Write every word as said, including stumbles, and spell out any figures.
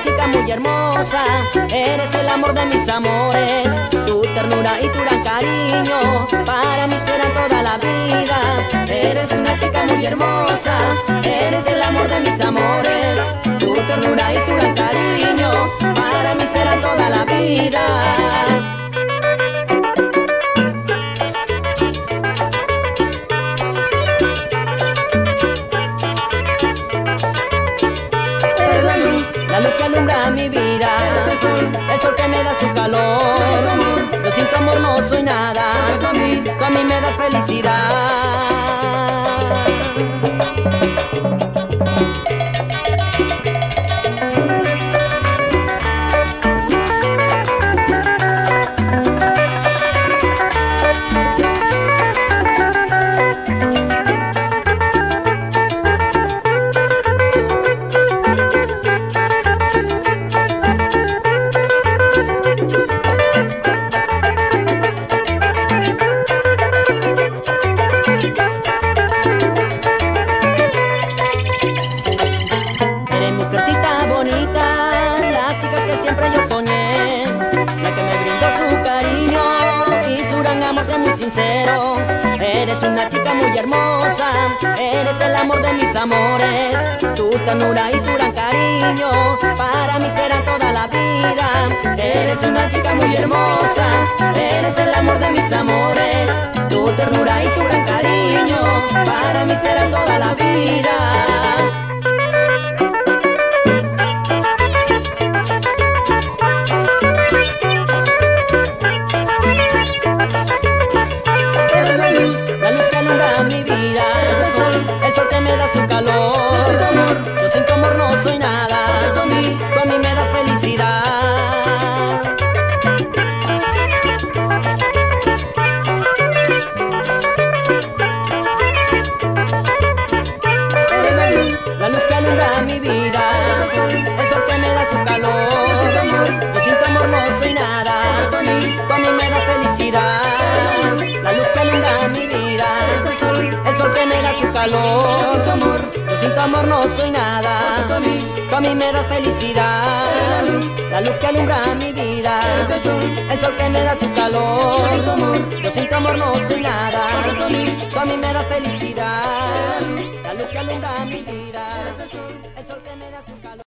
chica muy hermosa, eres el amor de mis amores. Tu ternura y tu gran cariño para mí serán toda la vida. Eres una chica muy hermosa, eres el amor de mis amores. Tu ternura y tu gran cariño para mí serán toda la vida. La luz que alumbra mi vida, el sol, el sol que me da su calor. Yo sin tu amor no soy nada, tú a mí, tú a mí me das felicidad. La chica que siempre yo soñé, la que me brindó su cariño y su gran amor que es muy sincero. Eres una chica muy hermosa, eres el amor de mis amores. Tu ternura y tu gran cariño para mí será toda la vida. Eres una chica muy hermosa, eres el amor de mis amores. Tu ternura y tu gran cariño para mí será toda la vida. Mi vida, el sol, el sol que me da su calor. Yo sin tu amor no soy nada, tú a mí, tú a mí me das felicidad. Eres la luz, la luz que alumbra mi vida, el sol, el sol que me da su calor. Yo sin tu amor no soy nada, tú a mí, tú a mí me das felicidad. La luz que alumbra mi vida, el sol que me da su calor. Yo sin tu amor no soy nada, tú a mí, tú a mí me das felicidad. La luz que alumbra mi vida, el sol que me da su calor. Yo sin tu amor no soy nada, tú a mí, tú a mí me das felicidad. La luz que alumbra mi vida, el sol que me da su calor.